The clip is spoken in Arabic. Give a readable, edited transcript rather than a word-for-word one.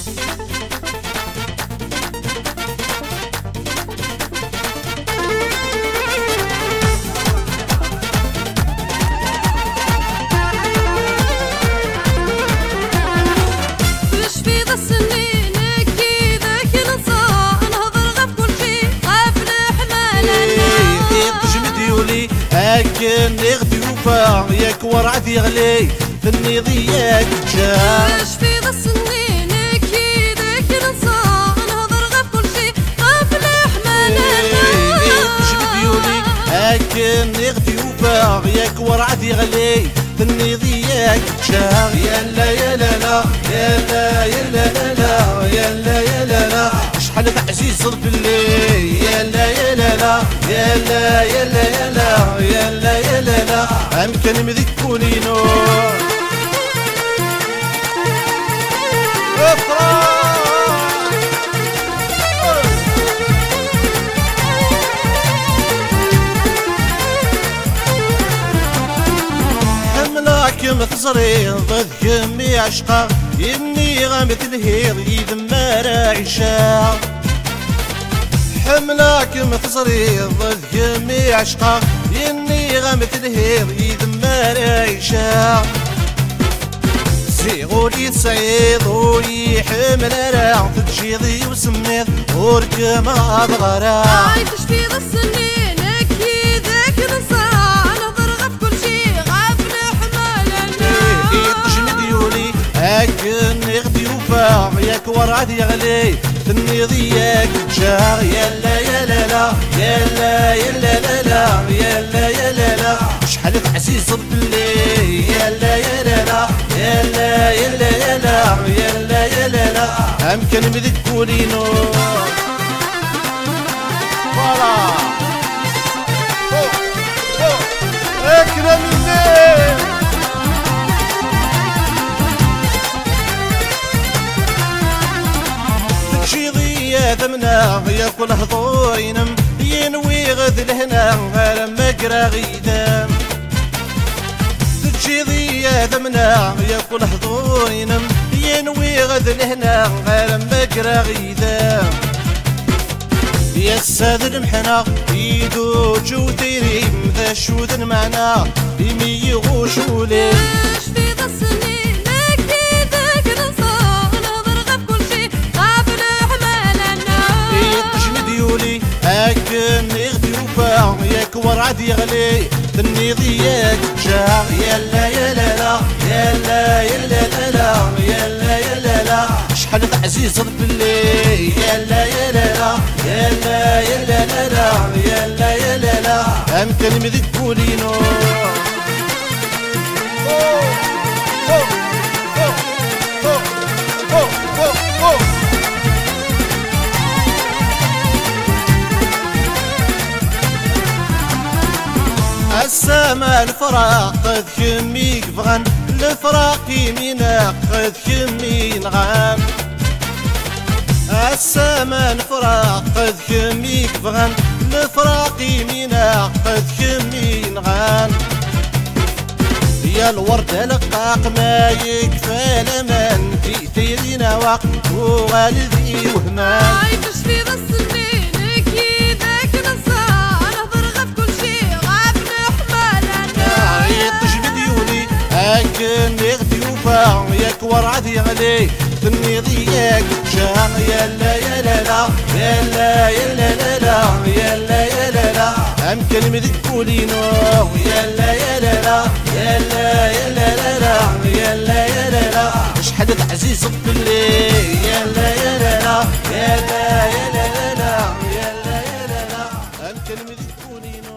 لكن نغدي وفا ياك ورعد يغلي في النضيات جا واش في ذا السنين كيدك ننسى نهضر غير كل شي غير في الحمالة جبد يولي لكن نغدي وفا ياك ورعد يغلي في النضيات جا يلا يلا لا يلا يلا لا يلا يلا لا شحال عزيز بالليل يلا يلا لا يلا يلا يلا يلا يلا لا أمكن مذيك كوني نور حملاك مثزري ضد كمي عشقا يمني غامت الهيض يذمر عيشا حملاك مثزري ضد كمي عشقا يمني غامت الهيض يذمر عيشا زيغولي سعيد ويحمل راع تجيضي وسميت وركم أضغرا عايش في ذا السنين كيدك ننسى نهضر غير في كل شي غير في الحمالة تجمد يولي هاكن يغدي وفا ياك ورعد يغلي في النضياك جا يلا يلا لا يلا يلا لا لا يلا يلا لا شحال عزيز بالليل يلا يلا لا يلا يلا يلا يلا يلا لا أمكن مذيك كوني نور فوالا اكرم الليل تجيضي ثمنا ياكل هضور ينم ينوي غد الهنا غير مقرا غيدام تجيضي ثمنا ياكل هضور ينم ينوي غد الهنا غير مقرا غيدام يا الساد المحنا يدو جوديري مذا شود معنا يمي غوشولي واش في ذا السنين كيدك ننسى نهضر غير في كل شي غير في الحمالة تجمد يولي هاكن يغدي وفا ياك ورعد يغلي في النضياك جا يلا يلا لا يلا يلا لا لا يلا يلا لا شحال عزيز بالليل يلا يلا لا يلا يلا لا لا يلا يلا لا أمكن مذيك كوني نور السما الفراق قد كمي كفغن الفراق يمينا قد كمي نغام السما الفراق قد كمي كفغن الفراق يمينا قد كمي نغام يا الورد لقاق ما يكفى لمن في ثيرنا وقت وغالذي وهمان عايش في ذا السنين كيدك ننسى نهضر غير في كل شي غير في الحمالة تجبد يولي هاكن يغدي وفا ياك ورعد يغلي في النضياك جا يلا يلا لا يلا يلا لا لا يلا يلا لا أمكن مذيك كوني نور يلا يلا لا يلا يلا لا لا يلا يلا لا شحال عزيز بالليل يلا يلا لا يلا يلا لا لا يلا يلا لا أمكن مذيك كوني نور